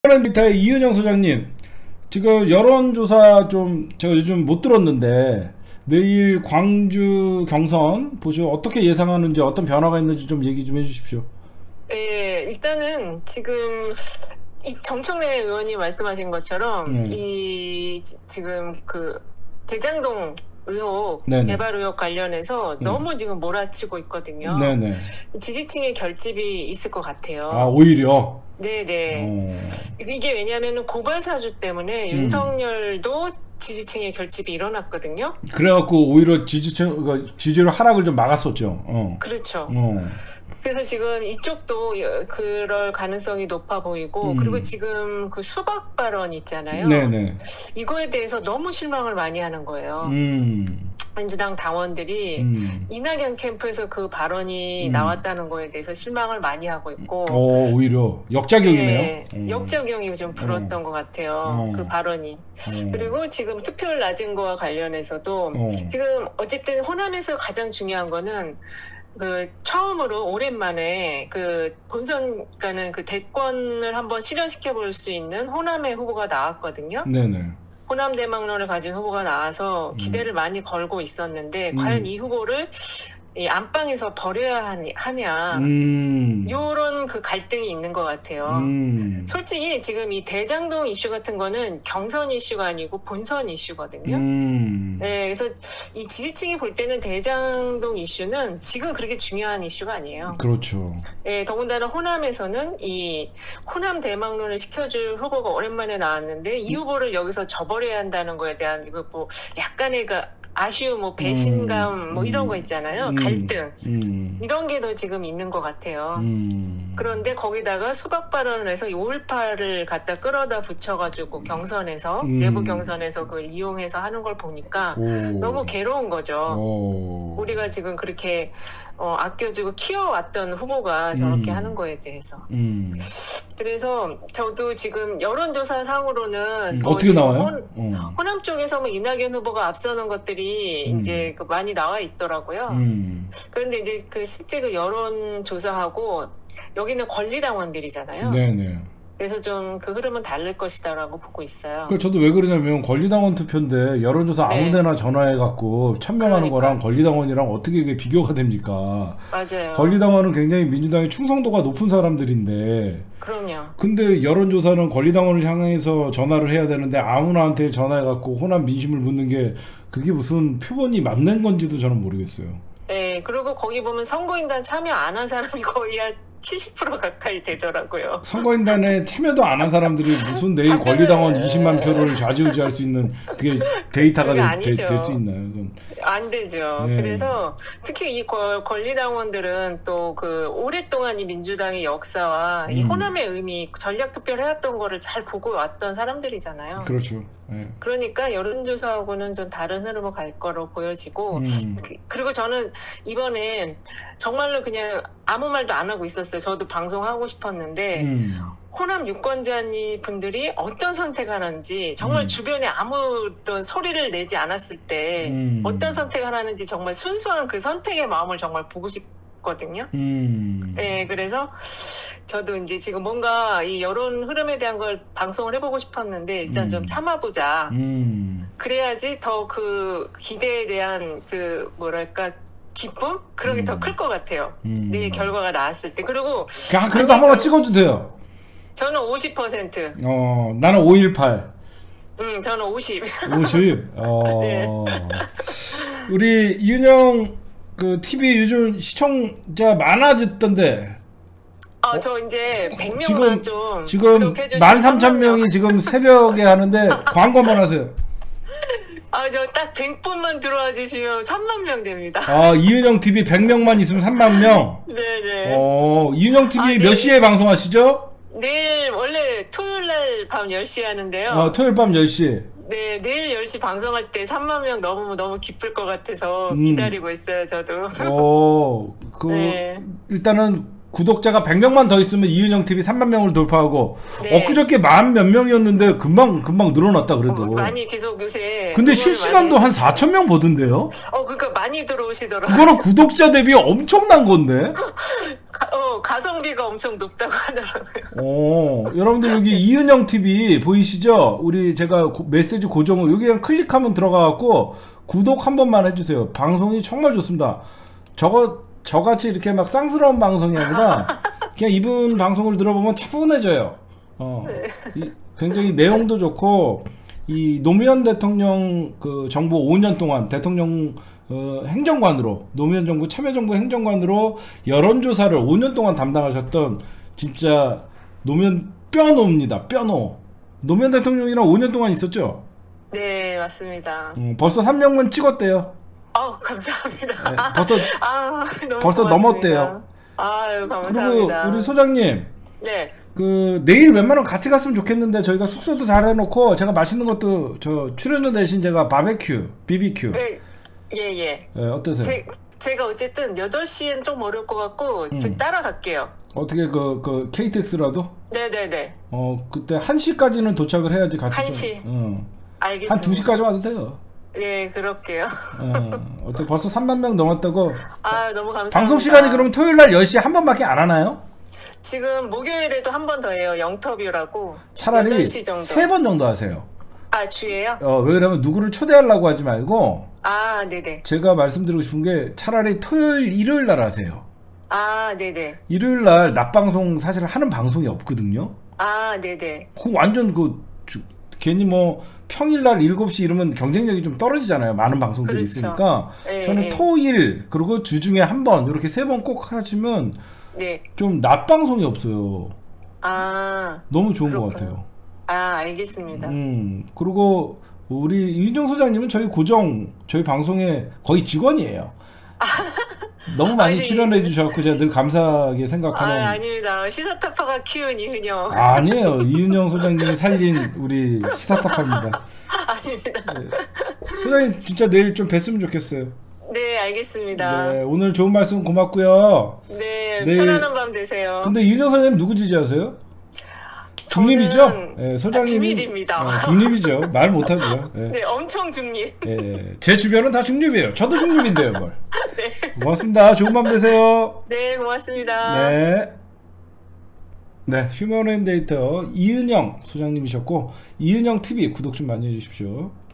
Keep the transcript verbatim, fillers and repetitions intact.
랜드타의 이은영 소장님, 지금 여론조사 좀 제가 요즘 못 들었는데 내일 광주 경선 보시고 어떻게 예상하는지, 어떤 변화가 있는지 좀 얘기 좀 해주십시오. 네, 일단은 지금 이 정청래 의원이 말씀하신 것처럼 네. 이 지금 그 대장동 의혹, 네네. 개발 의혹 관련해서 네. 너무 지금 몰아치고 있거든요. 네네. 지지층의 결집이 있을 것 같아요. 아, 오히려? 네네. 오. 이게 왜냐하면 고발사주 때문에 음. 윤석열도 지지층의 결집이 일어났거든요. 그래갖고 오히려 지지층, 지지율 하락을 좀 막았었죠. 어. 그렇죠. 어. 그래서 지금 이쪽도 그럴 가능성이 높아 보이고, 음. 그리고 지금 그 수박 발언 있잖아요. 네네. 이거에 대해서 너무 실망을 많이 하는 거예요. 음. 민주당 당원들이 음. 이낙연 캠프에서 그 발언이 음. 나왔다는 거에 대해서 실망을 많이 하고 있고. 오, 오히려 역작용이네요. 네, 음. 역작용이 좀 불었던 어. 것 같아요. 어. 그 발언이. 어. 그리고 지금 투표율 낮은 거와 관련해서도 어. 지금 어쨌든 호남에서 가장 중요한 거는 그 처음으로 오랜만에 그 본선, 그러니까는 그 대권을 한번 실현시켜 볼 수 있는 호남의 후보가 나왔거든요. 네네. 호남 대망론을 가진 후보가 나와서 기대를 음. 많이 걸고 있었는데 음. 과연 이 후보를 이 안방에서 버려야 하냐, 음. 요런 그 갈등이 있는 것 같아요. 음. 솔직히 지금 이 대장동 이슈 같은 거는 경선 이슈가 아니고 본선 이슈거든요. 음. 네, 그래서 이 지지층이 볼 때는 대장동 이슈는 지금 그렇게 중요한 이슈가 아니에요. 그렇죠. 네, 더군다나 호남에서는 이 호남 대망론을 시켜줄 후보가 오랜만에 나왔는데 이 후보를 여기서 저버려야 한다는 거에 대한 이거 뭐 약간의 그 아쉬움, 뭐 배신감, 음, 뭐 이런 거 있잖아요. 음, 갈등. 음. 이런 게 더 지금 있는 것 같아요. 음. 그런데 거기다가 수박 발언을 해서 오일팔을 갖다 끌어다 붙여가지고 경선에서, 음. 내부 경선에서 그걸 이용해서 하는 걸 보니까 오. 너무 괴로운 거죠. 오. 우리가 지금 그렇게 어, 아껴주고 키워왔던 후보가 저렇게 음. 하는 거에 대해서. 음. 그래서 저도 지금 여론조사 상으로는 음, 뭐 어떻게 나와요? 혼, 어. 호남 쪽에서 뭐 이낙연 후보가 앞서는 것들이 음. 이제 그 많이 나와 있더라고요. 음. 그런데 이제 그 실제 그 여론조사하고 여기는 권리당원들이잖아요. 네네. 그래서 좀 그 흐름은 다를 것이다라고 보고 있어요. 그 저도 왜 그러냐면 권리당원 투표인데 여론조사 네. 아무데나 전화해갖고 참여하는 그러니까. 거랑 권리당원이랑 어떻게 이게 비교가 됩니까? 맞아요. 권리당원은 굉장히 민주당의 충성도가 높은 사람들인데. 그럼요. 근데 여론조사는 권리당원을 향해서 전화를 해야 되는데 아무나한테 전화해갖고 호남 민심을 묻는 게 그게 무슨 표본이 맞는 건지도 저는 모르겠어요. 네, 그리고 거기 보면 선거인단 참여 안 한 사람이 거의 한 칠십 퍼센트 가까이 되더라고요. 선거인단에 참여도 안 한 사람들이 무슨 내일 권리당원 이십만 표를 좌지우지할 수 있는 그게 데이터가 될 수 있나요? 그건. 안 되죠. 네. 그래서 특히 이 권리당원들은 또 그 오랫동안 이 민주당의 역사와 음. 이 호남의 의미, 전략 투표를 해왔던 거를 잘 보고 왔던 사람들이잖아요. 그렇죠. 네. 그러니까 여론조사하고는 좀 다른 흐름을 갈 거로 보여지고 음. 그리고 저는 이번에 정말로 그냥 아무 말도 안 하고 있었어요. 저도 방송하고 싶었는데 음. 호남 유권자님 분들이 어떤 선택을 하는지 정말 음. 주변에 아무 어떤 소리를 내지 않았을 때 음. 어떤 선택을 하는지 정말 순수한 그 선택의 마음을 정말 보고 싶거든요. 음. 네, 그래서 저도 이제 지금 뭔가 이 여론 흐름에 대한 걸 방송을 해보고 싶었는데 일단 음. 좀 참아보자. 음. 그래야지 더 그 기대에 대한 그 뭐랄까 기쁨? 그런 게 더 클 것 같아요. 음. 내 결과가 나왔을 때. 그리고 야, 그래도 한 번만 찍어주세요. 저는 오십 퍼센트. 어, 나는 오일팔. 음, 저는 오십. 오십. 어. 네. 우리 이은영 그 티비 요즘 시청자 많아졌던데. 아, 저 이제 백 명만 좀 지금 만 삼천 명이 지금 새벽에 하는데 광고 한번 하세요. 아, 저 딱 백 분만 들어와 주시면 삼만 명 됩니다. 아, 이은영 티비 백 명만 있으면 삼만 명? 네네. 어, 이은영 티비 아, 몇 네. 시에 방송하시죠? 내일, 원래 토요일 날 밤 열 시에 하는데요. 어, 토요일 밤 열 시. 네, 내일 열 시 방송할 때 삼만 명 너무, 너무 기쁠 것 같아서 음. 기다리고 있어요, 저도. 어, 그, 네. 일단은 구독자가 백 명만 더 있으면 이은영 티비 삼만 명을 돌파하고 네. 엊그저께 만 몇 명이었는데 금방 금방 늘어났다 그래도. 어, 많이 계속 요새. 근데 실시간도 한 사천 명 보던데요? 어, 그러니까 많이 들어오시더라고요. 그거는 구독자 대비 엄청난 건데. 어, 가성비가 엄청 높다고 하더라고요. 오, 여러분들 여기 이은영 티비 보이시죠? 우리 제가 고, 메시지 고정을 여기 그냥 클릭하면 들어가갖고 구독 한 번만 해주세요. 방송이 정말 좋습니다. 저거 저같이 이렇게 막 쌍스러운 방송이 아니라 그냥 이분 방송을 들어보면 차분해져요. 어, 이, 굉장히 내용도 좋고 이 노무현 대통령 그 정부 오 년 동안 대통령 어, 행정관으로 노무현 정부 참여정부 행정관으로 여론조사를 오 년 동안 담당하셨던 진짜 노무현 뼈노입니다. 뼈노. 노무현 대통령이랑 오 년 동안 있었죠? 네, 맞습니다. 음, 벌써 삼 년간 찍었대요. 어, 감사합니다. 네, 벌써 아, 너무 벌써 고맙습니다. 넘었대요. 아유, 감사합니다. 그리고 우리 소장님, 네. 그 내일 웬만하면 같이 갔으면 좋겠는데 저희가 숙소도 잘 해놓고 제가 맛있는 것도 저 출연료 대신 제가 바베큐, 비비큐. 네, 예, 예. 네, 어떠세요? 제, 제가 어쨌든 여덟 시엔 좀 어려울 것 같고 음. 저 따라갈게요. 어떻게 그, 그 케이티엑스라도? 네네네. 어 그때 한 시까지는 도착을 해야지 같이. 한 시? 좀, 응. 알겠습니다. 한 두 시까지 와도 돼요. 네, 그럴게요. 어, 어떻게 벌써 삼만 명 넘었다고? 아, 너무 감사합니다. 방송 시간이 그럼 토요일 날 열 시에 한 번밖에 안 하나요? 지금 목요일에도 한 번 더 해요. 영터뷰라고. 차라리 여덟 시 정도. 세 번 정도 하세요. 아, 주예요? 어, 왜 그러면 누구를 초대하려고 하지 말고 아, 네네. 제가 말씀드리고 싶은 게 차라리 토요일, 일요일 날 하세요. 아, 네네. 일요일 날 낮방송 사실 하는 방송이 없거든요. 아, 네네. 그 완전 그 저, 괜히 뭐 평일날 일곱 시 이러면 경쟁력이 좀 떨어지잖아요. 많은 방송들이 그렇죠. 있으니까. 네, 저는 네. 토일 그리고 주중에 한 번 이렇게 세 번 꼭 하시면 네. 좀 낮방송이 없어요. 아, 너무 좋은 것 그렇구나. 같아요. 아, 알겠습니다. 음 그리고 우리 이윤정 소장님은 저희 고정 저희 방송의 거의 직원이에요. 너무 많이 아니, 출연해 주셔서 제가 늘 감사하게 생각하는. 아, 아닙니다. 시사타파가 키운 이은영. 아니에요. 이윤정 소장님이 살린 우리 시사타파입니다. 아닙니다. 네. 소장님 진짜 내일 좀 뵀으면 좋겠어요. 네, 알겠습니다. 네, 오늘 좋은 말씀 고맙고요. 네, 내일- 편안한 밤 되세요. 근데 이윤정 소장님 누구 지지하세요? 저는- 중립이죠? 네, 소장님이 아, 중립입니다. 어, 중립이죠. 말 못하죠. 네. 네, 엄청 중립. 예, 제 주변은 다 중립이에요. 저도 중립인데요, 뭘. 네. 고맙습니다. 좋은 밤 되세요. 네, 고맙습니다. 네. 네, 휴먼앤데이터 이은영 소장님이셨고 이은영 티비 구독 좀 많이 해주십시오.